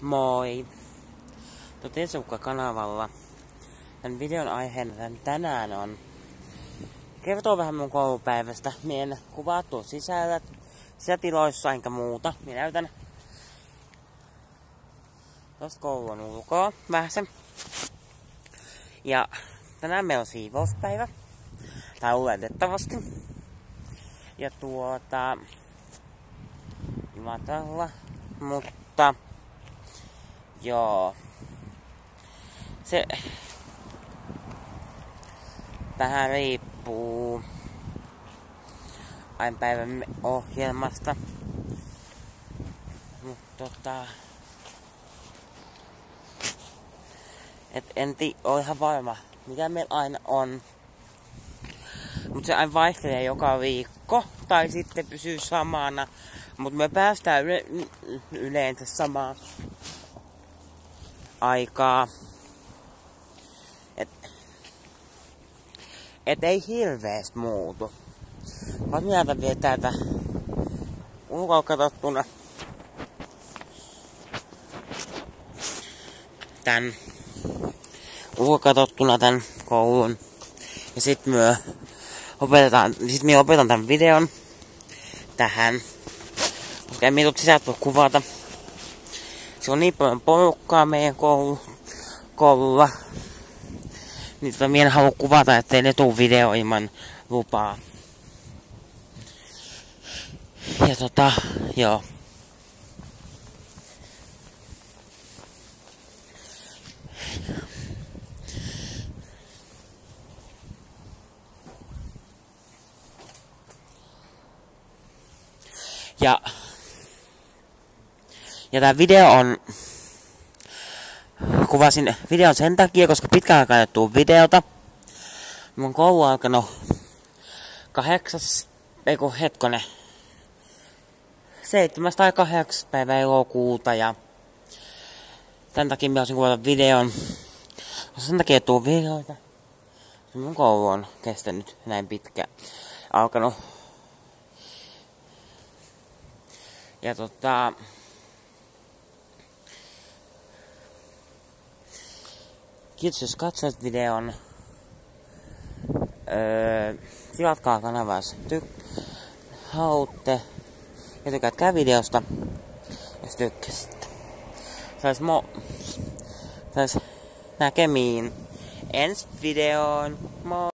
Moi! Tesukka-kanavalla. Tän videon aiheena tänään on kertoo vähän mun koulupäivästä. Mie en kuvaa tuossa sisätiloissa enkä muuta. Mie näytän tosta koulun ulkoa vähäsen. Ja tänään meillä on siivouspäivä. Tai oletettavasti. Ja Jumatalla. Mutta joo. Se vähän riippuu aina päivän ohjelmasta. Mutta en ole ihan varma mikä meillä aina on. Mut se aina vaihtelee joka viikko. Tai sitten pysyy samana. Mut me päästään yleensä samaan aikaa. Et ei hirveesti muutu. Mä mieltä vielä täältä ulkoa katsottuna tän koulun. Ja sit myö opetan tän videon tähän. Koska en mitut sisältä voi kuvata. Se on niin paljon porukkaa meidän koululla. Niin mie en halua kuvata, ettei ne tuu video ilman lupaa. Ja joo. Ja tää video on... Kuvasin videon sen takia, koska pitkään aikaa ei tuu videota. Mun koulu on alkanut 7. tai 8. päivä elokuuta ja tän takia mä olisin kuvata videon. Sen takia ei tuu videoita. Mun koulu on kestänyt näin pitkään. Alkanut. Ja kiitos jos katsoit videon. Tilatkaa kanavaa jos haluatte. Ja tykkäätkää videosta. Jos tykkäsit. Sais näkemiin ensi videoon. Moi!